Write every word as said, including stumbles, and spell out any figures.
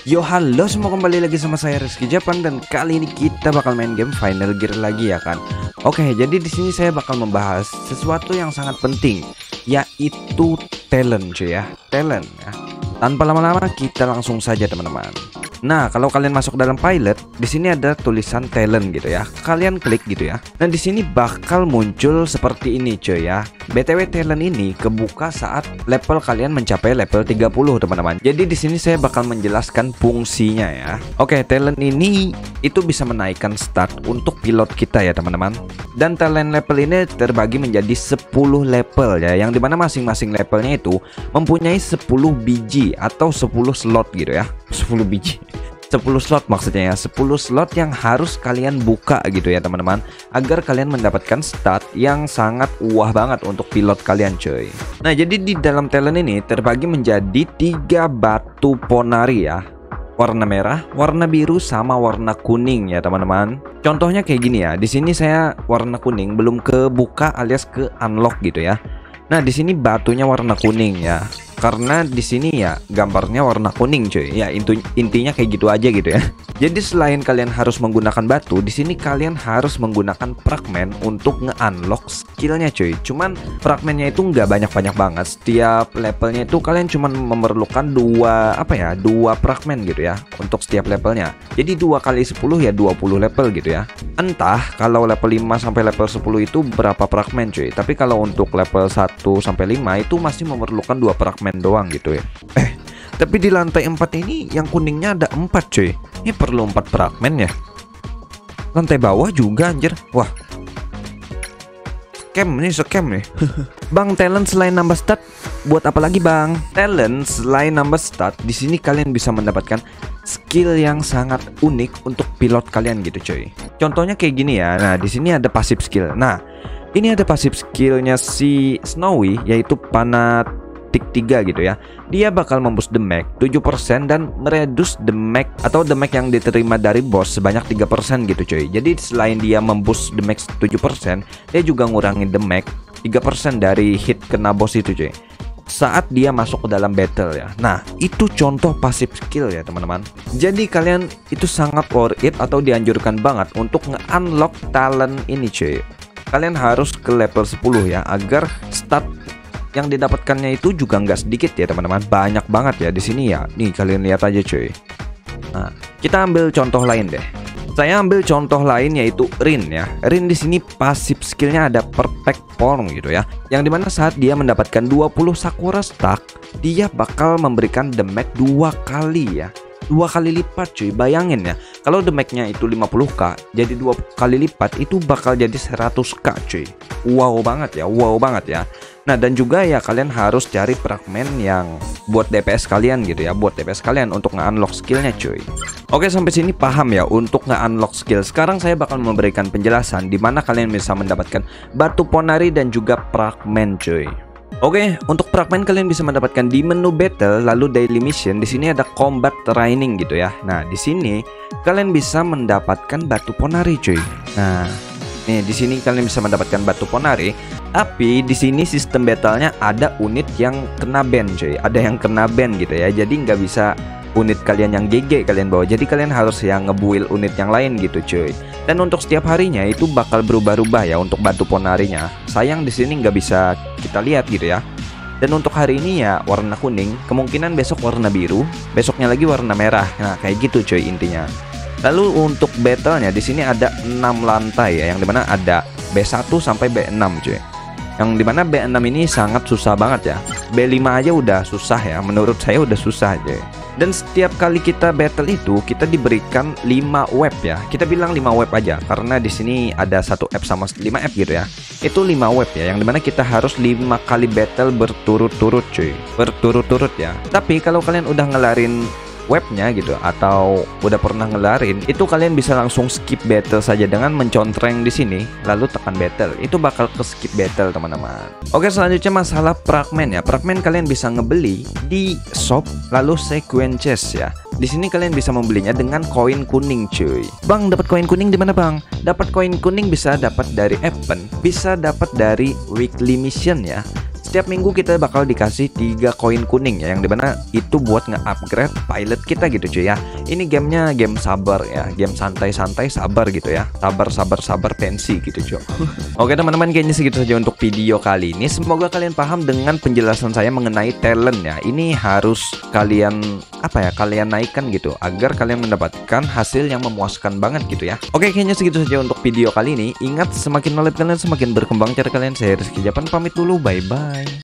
Yo halo semua, kembali lagi sama saya Rizky Japan dan kali ini kita bakal main game Final Gear lagi ya kan. Oke, jadi di sini saya bakal membahas sesuatu yang sangat penting, yaitu talent cuy ya, talent ya. Tanpa lama-lama kita langsung saja teman-teman. Nah, kalau kalian masuk dalam pilot, di sini ada tulisan talent gitu ya. Kalian klik gitu ya. Nah, di sini bakal muncul seperti ini cuy ya. B T W talent ini kebuka saat level kalian mencapai level tiga puluh teman-teman. Jadi di sini saya bakal menjelaskan fungsinya ya. Oke, talent ini itu bisa menaikkan stat untuk pilot kita ya teman-teman. Dan talent level ini terbagi menjadi sepuluh level ya, yang dimana masing-masing levelnya itu mempunyai sepuluh biji atau sepuluh slot gitu ya. sepuluh biji, sepuluh slot maksudnya ya, sepuluh slot yang harus kalian buka gitu ya teman-teman, agar kalian mendapatkan stat yang sangat wah banget untuk pilot kalian cuy. Nah, jadi di dalam talent ini terbagi menjadi tiga batu ponari ya. Warna merah, warna biru, sama warna kuning ya teman-teman. Contohnya kayak gini ya. Di sini saya warna kuning belum kebuka alias ke unlock gitu ya. Nah, di sini batunya warna kuning ya. Karena di sini ya gambarnya warna kuning cuy. Ya intu, intinya kayak gitu aja gitu ya. Jadi selain kalian harus menggunakan batu, di sini kalian harus menggunakan fragment untuk nge-unlock skillnya cuy. Cuman fragmentnya itu nggak banyak-banyak banget. Setiap levelnya itu kalian cuman memerlukan dua apa ya, dua fragment gitu ya untuk setiap levelnya. Jadi dua kali sepuluh ya dua puluh level gitu ya. Entah kalau level lima sampai level sepuluh itu berapa fragment cuy. Tapi kalau untuk level satu sampai lima itu masih memerlukan dua fragment doang gitu ya. Eh, tapi di lantai empat ini yang kuningnya ada empat cuy. Ini perlu empat fragment ya. Lantai bawah juga anjir. Wah, scam nih, scam nih. Bang, talent selain nambah stat buat apa lagi bang? Talent selain nambah stat, di sini kalian bisa mendapatkan skill yang sangat unik untuk pilot kalian gitu cuy. Contohnya kayak gini ya. Nah, di sini ada passive skill. Nah, ini ada passive skillnya si Snowy, yaitu panat tiga gitu ya. Dia bakal memboost damage tujuh persen dan mereduce damage atau damage yang diterima dari boss sebanyak tiga persen gitu cuy. Jadi selain dia memboost damage tujuh persen, dia juga ngurangin damage tiga persen dari hit kena boss itu cuy, saat dia masuk ke dalam battle ya. Nah, itu contoh passive skill ya teman-teman. Jadi kalian itu sangat worth it atau dianjurkan banget untuk nge-unlock talent ini cuy. Kalian harus ke level sepuluh ya, agar stat yang didapatkannya itu juga nggak sedikit ya teman-teman, banyak banget ya di sini ya. Nih kalian lihat aja cuy. Nah, kita ambil contoh lain deh. Saya ambil contoh lain yaitu Rin ya. Rin di sini pasif skillnya ada perfect form gitu ya, yang dimana saat dia mendapatkan dua puluh sakura stack, dia bakal memberikan damage dua kali ya, dua kali lipat cuy. Bayangin ya, kalau damage-nya itu lima puluh k, jadi dua kali lipat itu bakal jadi seratus k cuy. Wow banget ya, wow banget ya. Nah, dan juga ya kalian harus cari fragment yang buat D P S kalian gitu ya, buat D P S kalian untuk nge-unlock skillnya cuy. Oke, sampai sini paham ya untuk nge-unlock skill. Sekarang saya bakal memberikan penjelasan di mana kalian bisa mendapatkan batu ponari dan juga fragment cuy. Oke, untuk fragment kalian bisa mendapatkan di menu battle, lalu daily mission. Di sini ada combat training gitu ya. Nah, di sini kalian bisa mendapatkan batu ponari cuy. Nah, nih di sini kalian bisa mendapatkan batu ponari. Tapi di sini sistem battlenya ada unit yang kena ban cuy, ada yang kena ban gitu ya. Jadi nggak bisa unit kalian yang G G kalian bawa. Jadi kalian harus yang ngebuild unit yang lain gitu cuy. Dan untuk setiap harinya itu bakal berubah-ubah ya untuk batu ponarinya. Sayang di sini nggak bisa kita lihat gitu ya. Dan untuk hari ini ya warna kuning, kemungkinan besok warna biru, besoknya lagi warna merah. Nah, kayak gitu cuy intinya. Lalu untuk battlenya di sini ada enam lantai ya, yang dimana ada B satu sampai B enam cuy. Yang dimana B enam ini sangat susah banget ya. B lima aja udah susah ya, menurut saya udah susah aja. Dan setiap kali kita battle itu kita diberikan lima web ya. Kita bilang lima web aja karena di sini ada satu F sama lima F gitu ya. Itu lima web ya, yang dimana kita harus lima kali battle berturut-turut cuy. Berturut-turut ya. Tapi kalau kalian udah ngelarin webnya gitu atau udah pernah ngelarin, itu kalian bisa langsung skip battle saja dengan mencontreng di sini lalu tekan battle. Itu bakal ke skip battle teman-teman. Oke, selanjutnya masalah fragment ya. Fragment kalian bisa ngebeli di shop lalu sequences ya. Di sini kalian bisa membelinya dengan koin kuning cuy. Bang, dapat koin kuning di mana bang? Dapat koin kuning bisa dapat dari event, bisa dapat dari weekly mission ya. setiap minggu kita bakal dikasih tiga koin kuning ya, yang dimana itu buat nge-upgrade pilot kita gitu cuy ya. Ini gamenya game sabar ya, game santai-santai sabar gitu ya, sabar sabar sabar pensi gitu cuy. Oke teman-teman, kayaknya segitu saja untuk video kali ini. Semoga kalian paham dengan penjelasan saya mengenai talent ya. Ini harus kalian apa ya, kalian naikkan gitu agar kalian mendapatkan hasil yang memuaskan banget gitu ya. Oke, kayaknya segitu saja untuk video kali ini. Ingat, semakin knowledge kalian semakin berkembang cara kalian. Saya Rizky Japan pamit dulu, bye bye.